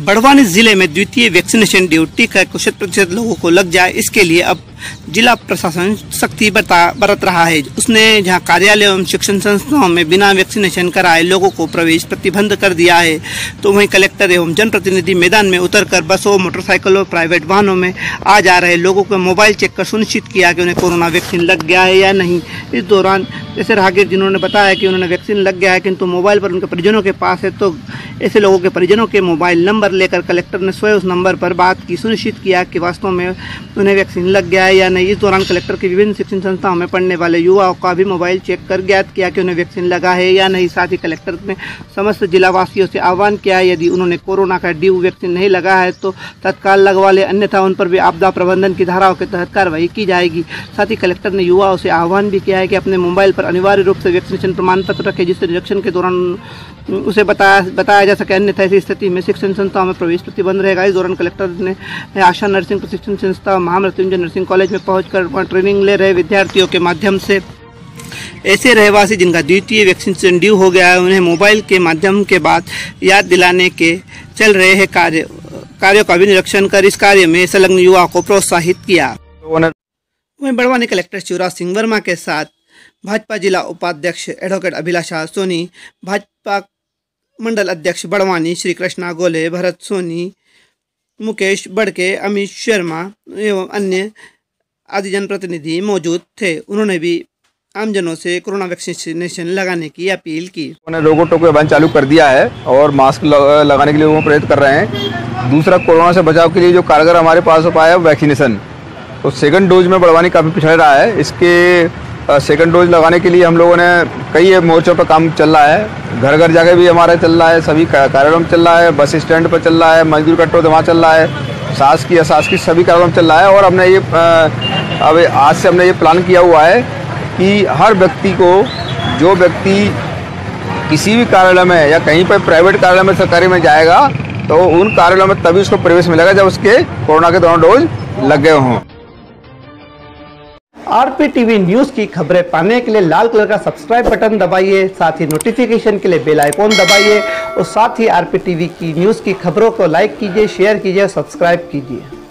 बड़वानी जिले में द्वितीय वैक्सीनेशन ड्यूटी का 100% लोगों को लग जाए, इसके लिए अब जिला प्रशासन सख्ती बरत रहा है। उसने जहां कार्यालय एवं शिक्षण संस्थाओं में बिना वैक्सीनेशन कराए लोगों को प्रवेश प्रतिबंध कर दिया है, तो वहीं कलेक्टर एवं जनप्रतिनिधि मैदान में उतरकर बसों, मोटरसाइकिलों, प्राइवेट वाहनों में आ जा रहे लोगों को मोबाइल चेक कर सुनिश्चित किया कि उन्हें कोरोना वैक्सीन लग गया है या नहीं। इस दौरान ऐसे राहगीर जिन्होंने बताया कि उन्होंने वैक्सीन लग गया है किंतु मोबाइल पर उनके परिजनों के पास है, तो ऐसे लोगों के परिजनों के मोबाइल नंबर लेकर कलेक्टर ने स्वयं उस नंबर पर बात की, सुनिश्चित किया कि वास्तव में उन्हें वैक्सीन लग गया है या नहीं। इस दौरान कलेक्टर की विभिन्न शिक्षण संस्थाओं में पढ़ने वाले युवाओं का भी मोबाइल चेक कर ज्ञात किया कि उन्हें वैक्सीन लगा है या नहीं। साथ ही कलेक्टर ने समस्त जिलावासियों से आह्वान किया है, यदि उन्होंने कोरोना का ड्यू वैक्सीन नहीं लगा है तो तत्काल लगवा ले, अन्यथा उन पर भी आपदा प्रबंधन की धाराओं के तहत कार्रवाई की जाएगी। साथ ही कलेक्टर ने युवाओं से आह्वान भी किया है कि अपने मोबाइल पर अनिवार्य रूप से वैक्सीनेशन प्रमाण पत्र रखें, जिससे निरीक्षण के दौरान उसे बताया जा सके, अन्यथा ऐसी स्थिति में शिक्षण संस्थाओं में प्रवेश प्रतिबंध रहेगा। इस दौरान कलेक्टर ने आशा नर्सिंग प्रशिक्षण संस्था महामृत्युंजय नर्सिंग कॉलेज में पहुंचकर ट्रेनिंग ले रहे विद्यार्थियों के माध्यम से ऐसे रहवासी जिनका द्वितीय वैक्सीनेशन ड्यू हो गया है, उन्हें मोबाइल के माध्यम के बाद याद दिलाने के चल रहे हैं कार्यों का भी निरीक्षण कर इस कार्य में संलग्न युवाओं को प्रोत्साहित किया। वहीं बड़वानी कलेक्टर शिवराज सिंह वर्मा के साथ भाजपा जिला उपाध्यक्ष एडवोकेट अभिलाषा सोनी, भाजपा मंडल अध्यक्ष बड़वानी श्री कृष्णा गोले, भरत सोनी, मुकेश बड़के, अमित शर्मा एवं अन्य आदि जनप्रतिनिधि मौजूद थे। उन्होंने भी आमजनों से कोरोना वैक्सीनेशन लगाने की अपील की। उन्होंने रोको टोको अभियान चालू कर दिया है और मास्क लगाने के लिए वो प्रेरित कर रहे हैं। दूसरा, कोरोना से बचाव के लिए जो कारगर हमारे पास उपाय है वैक्सीनेशन, तो सेकंड डोज में बड़वानी काफ़ी पिछड़ रहा है। इसके सेकंड डोज लगाने के लिए हम लोगों ने कई मोर्चों पर काम चल रहा है, घर घर जाके भी हमारा चल रहा है, सभी कार्यालयों में चल रहा है, बस स्टैंड पर चल रहा है, मजदूर कट्टो वहाँ चल रहा है, शासकीय सभी कार्यालयों में चल रहा है। और हमने ये अब आज से हमने ये प्लान किया हुआ है कि हर व्यक्ति को, जो व्यक्ति किसी भी कार्यालय में या कहीं पर प्राइवेट कार्यालय में सरकारी में जाएगा, तो उन कार्यालयों में तभी उसको प्रवेश मिलेगा जब उसके कोरोना के दोनों डोज लग गए हों। RPTV न्यूज की खबरें पाने के लिए लाल कलर का सब्सक्राइब बटन दबाइए, साथ ही नोटिफिकेशन के लिए बेल आइकॉन दबाइए और साथ ही RPTV की न्यूज की खबरों को लाइक कीजिए, शेयर कीजिए और सब्सक्राइब कीजिए।